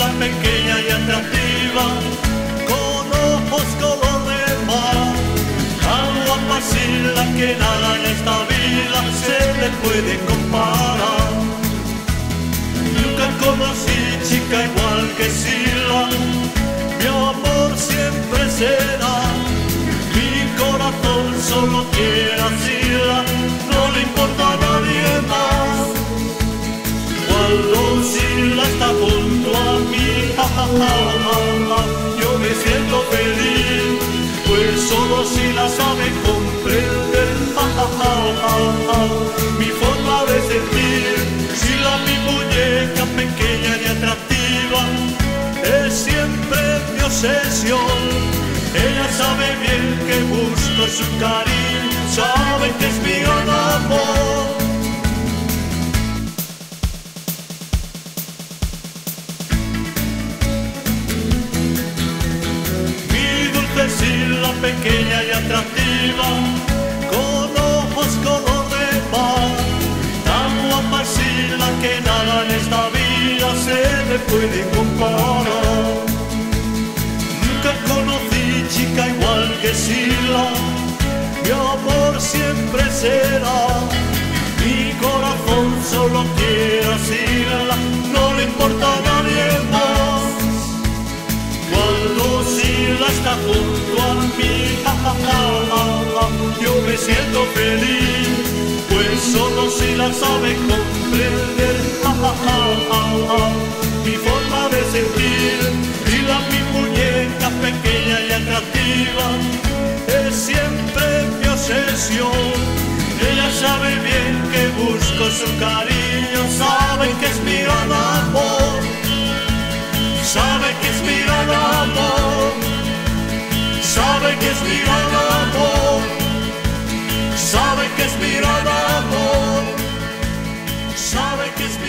pequeña y atractiva, con ojos color de mar, tan guapa Sila que nada en esta vida se le puede comparar. Nunca conocí chica igual que Sila, mi amor siempre será. Mi corazón solo quiere a Sila, no le importa a nadie más. Cuando Sila está junto a mí, yo me siento feliz, pues solo Sila sabe comprender mi forma de sentir. Sila, mi muñeca pequeña y atractiva, es siempre mi obsesión. Ella sabe bien que busco su cariño, sabe que es mi gran amor. Sila pequeña y atractiva, con ojos color de mar, tan guapa Sila que nada en esta vida se le puede comparar. Nunca conocí chica igual que Sila, mi amor siempre será. Mi corazón solo quiere a Sila, no le importa a nadie más. Cuando Sila está junto a mí, yo me siento feliz, pues solo Sila sabe comprender mi forma de sentir. Sila, mi muñeca pequeña y atractiva, es siempre mi obsesión. Ella sabe bien que busco su cariño, sabe que es mi gran amor. Sabe que es mi gran amor, sabe que es mi gran amor, sabe que es mi gran amor, sabe que es mi